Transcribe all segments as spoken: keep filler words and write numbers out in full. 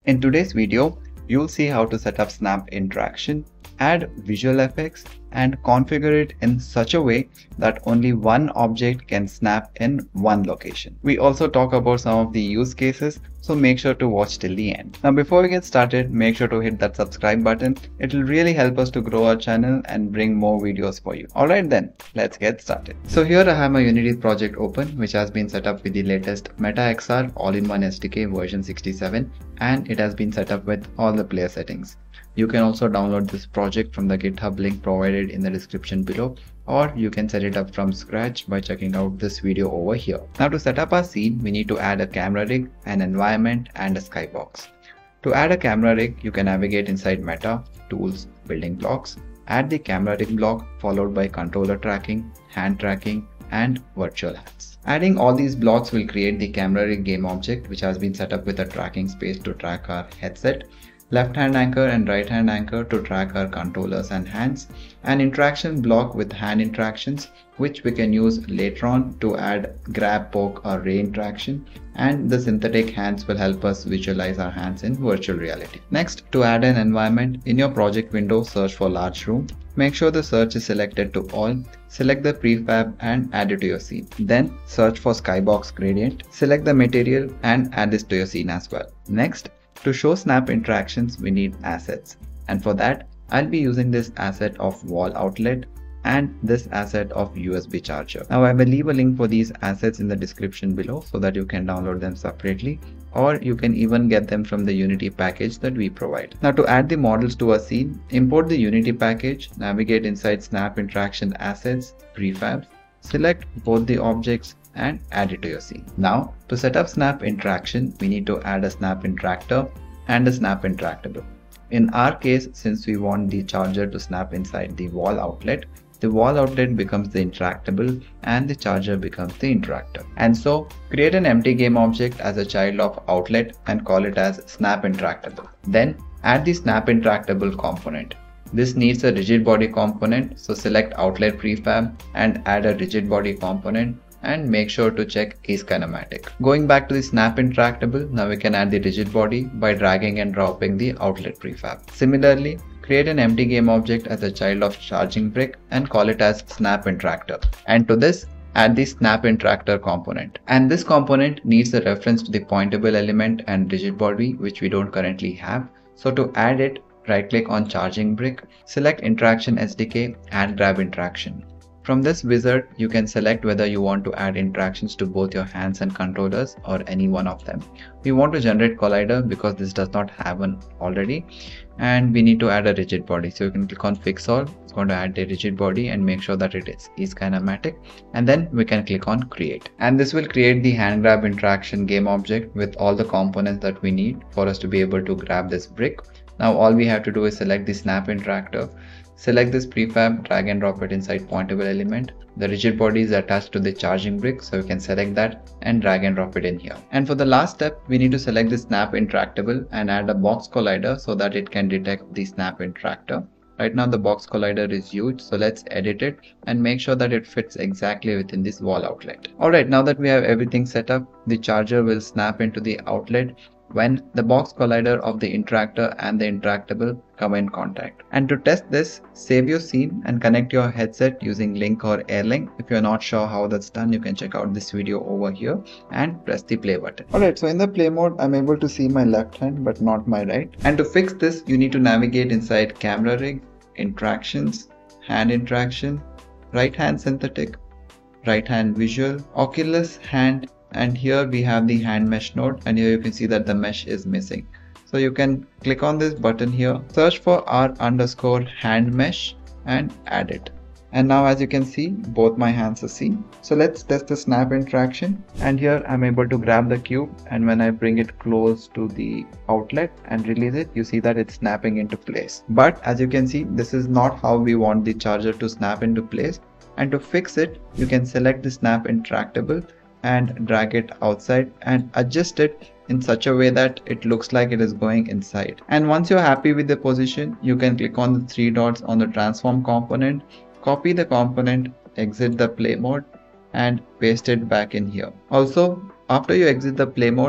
In today's video, you'll see how to set up Snap Interaction, add visual effects, and configure it in such a way that only one object can snap in one location. We also talk about some of the use cases, so make sure to watch till the end. Now before we get started, make sure to hit that subscribe button. It will really help us to grow our channel and bring more videos for you. Alright then, let's get started. So here I have my Unity project open, which has been set up with the latest MetaXR all-in-one S D K version sixty-seven, and it has been set up with all the player settings. You can also download this project from the GitHub link provided in the description below, or you can set it up from scratch by checking out this video over here. Now to set up our scene, we need to add a camera rig, an environment, and a skybox. To add a camera rig, you can navigate inside Meta, Tools, Building Blocks, add the camera rig block followed by controller tracking, hand tracking, and virtual hands. Adding all these blocks will create the camera rig game object, which has been set up with a tracking space to track our headset, left hand anchor and right hand anchor to track our controllers and hands, an interaction block with hand interactions which we can use later on to add grab, poke or ray interaction, and the synthetic hands will help us visualize our hands in virtual reality. Next, to add an environment, in your project window search for large room. Make sure the search is selected to all, select the prefab and add it to your scene. Then search for skybox gradient, select the material and add this to your scene as well. Next, to show snap interactions, we need assets, and for that I'll be using this asset of wall outlet and this asset of U S B charger. Now I will leave a link for these assets in the description below so that you can download them separately, or you can even get them from the Unity package that we provide. Now to add the models to our scene, import the Unity package, navigate inside Snap Interaction Assets, Prefabs, select both the objects and add it to your scene. Now to set up Snap Interaction, we need to add a Snap Interactor and a Snap Interactable. In our case, since we want the charger to snap inside the wall outlet, the wall outlet becomes the interactable and the charger becomes the interactor. And so create an empty game object as a child of outlet and call it as Snap Interactable. Then add the Snap Interactable component. This needs a rigid body component, so select outlet prefab and add a rigid body component and make sure to check is kinematic. Going back to the Snap Interactable, now we can add the rigid body by dragging and dropping the outlet prefab. Similarly, create an empty game object as a child of charging brick and call it as Snap Interactor. And to this, add the Snap Interactor component. And this component needs a reference to the pointable element and rigid body, which we don't currently have. So to add it, right click on charging brick, select Interaction S D K and grab interaction. From this wizard, you can select whether you want to add interactions to both your hands and controllers or any one of them. We want to generate collider because this does not have one already, and we need to add a rigid body. So you can click on fix all. It's going to add a rigid body and make sure that it is, is kinematic, and then we can click on create. And this will create the hand grab interaction game object with all the components that we need for us to be able to grab this brick. Now all we have to do is select the Snap Interactor. Select this prefab, drag and drop it inside pointable element. The rigid body is attached to the charging brick, so you can select that and drag and drop it in here. And for the last step, we need to select the Snap Interactable and add a box collider so that it can detect the Snap Interactor. Right now the box collider is huge, so let's edit it and make sure that it fits exactly within this wall outlet. Alright, now that we have everything set up, the charger will snap into the outlet when the box collider of the interactor and the interactable come in contact. And to test this, save your scene and connect your headset using Link or AirLink. If you're not sure how that's done, you can check out this video over here and press the play button. Alright, so in the play mode, I'm able to see my left hand but not my right. And to fix this, you need to navigate inside Camera Rig, Interactions, Hand Interaction, Right Hand Synthetic, Right Hand Visual, Oculus Hand, and here we have the hand mesh node, and here you can see that the mesh is missing. So you can click on this button here, search for R underscore hand mesh and add it. And now as you can see, both my hands are seen. So let's test the snap interaction, and here I'm able to grab the cube, and when I bring it close to the outlet and release it, you see that it's snapping into place. But as you can see, this is not how we want the charger to snap into place, and to fix it, you can select the Snap Interactable and drag it outside and adjust it in such a way that it looks like it is going inside. And once you're happy with the position, you can click on the three dots on the transform component, copy the component, exit the play mode and paste it back in here. Also, after you exit the play mode,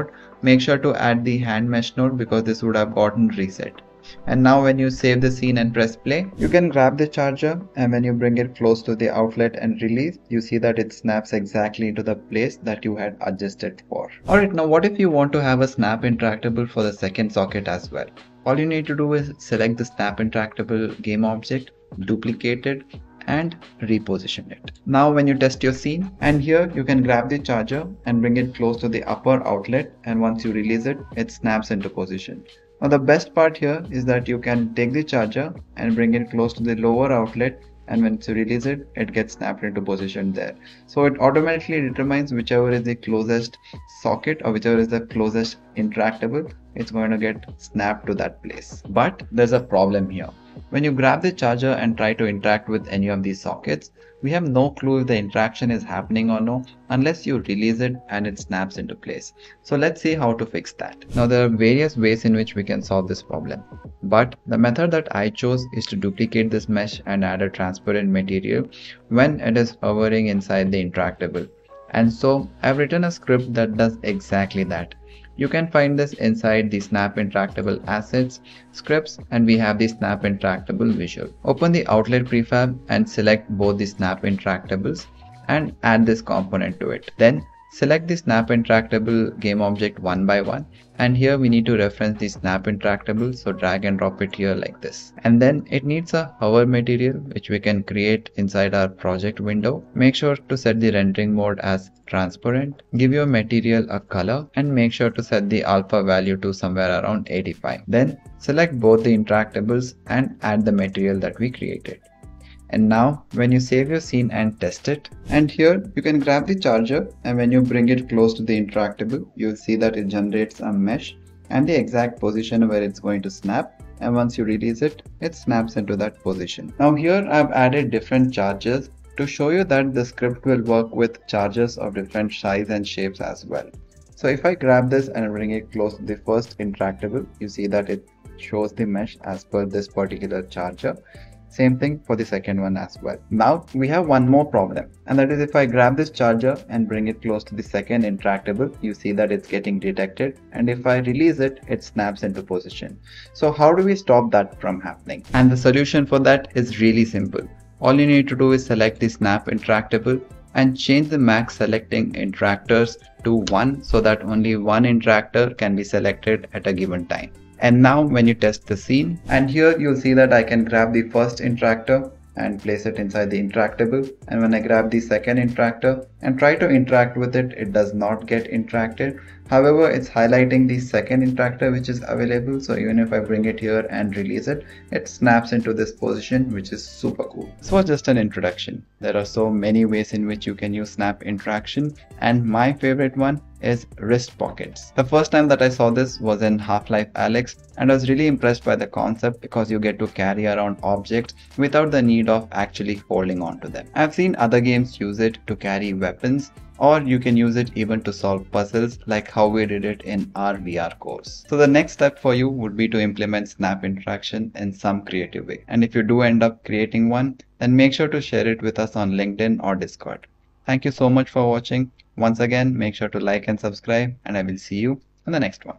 make sure to add the hand mesh node because this would have gotten reset. And now when you save the scene and press play, you can grab the charger, and when you bring it close to the outlet and release, you see that it snaps exactly into the place that you had adjusted for. Alright, now what if you want to have a snap interactable for the second socket as well? All you need to do is select the snap interactable game object, duplicate it, and reposition it. Now when you test your scene, and here you can grab the charger and bring it close to the upper outlet, and once you release it, it snaps into position. Now the best part here is that you can take the charger and bring it close to the lower outlet, and when you release it, it gets snapped into position there. So it automatically determines whichever is the closest socket or whichever is the closest interactable, it's going to get snapped to that place. But there's a problem here. When you grab the charger and try to interact with any of these sockets, we have no clue if the interaction is happening or no unless you release it and it snaps into place. So let's see how to fix that. Now there are various ways in which we can solve this problem, but the method that I chose is to duplicate this mesh and add a transparent material when it is hovering inside the interactable. And so I've written a script that does exactly that. You can find this inside the Snap Interactable Assets, Scripts, and we have the Snap Interactable Visual. Open the Outlet prefab and select both the Snap Interactables and add this component to it. Then select the Snap Interactable game object one by one, and here we need to reference the Snap Interactable, so drag and drop it here like this. And then it needs a hover material which we can create inside our project window. Make sure to set the rendering mode as transparent, give your material a color, and make sure to set the alpha value to somewhere around eighty-five. Then select both the interactables and add the material that we created. And now when you save your scene and test it, and here you can grab the charger, and when you bring it close to the interactable, you'll see that it generates a mesh and the exact position where it's going to snap, and once you release it, it snaps into that position. Now here I've added different chargers to show you that the script will work with chargers of different size and shapes as well. So if I grab this and bring it close to the first interactable, you see that it shows the mesh as per this particular charger. Same thing for the second one as well. Now we have one more problem, and that is if I grab this charger and bring it close to the second interactable, you see that it's getting detected, and if I release it, it snaps into position. So how do we stop that from happening? And the solution for that is really simple. All you need to do is select the Snap Interactable and change the max selecting interactors to one so that only one interactor can be selected at a given time. And now when you test the scene, and here you'll see that I can grab the first interactor and place it inside the interactable, and when I grab the second interactor and try to interact with it, it does not get interacted. However, it's highlighting the second interactor which is available, so even if I bring it here and release it, it snaps into this position, which is super cool. This was just an introduction. There are so many ways in which you can use snap interaction, and my favorite one is wrist pockets. The first time that I saw this was in Half-Life Alyx, and I was really impressed by the concept because you get to carry around objects without the need of actually holding onto them. I've seen other games use it to carry weapons, or you can use it even to solve puzzles like how we did it in our V R course. So the next step for you would be to implement snap interaction in some creative way. And if you do end up creating one, then make sure to share it with us on LinkedIn or Discord. Thank you so much for watching. Once again, make sure to like and subscribe, and I will see you in the next one.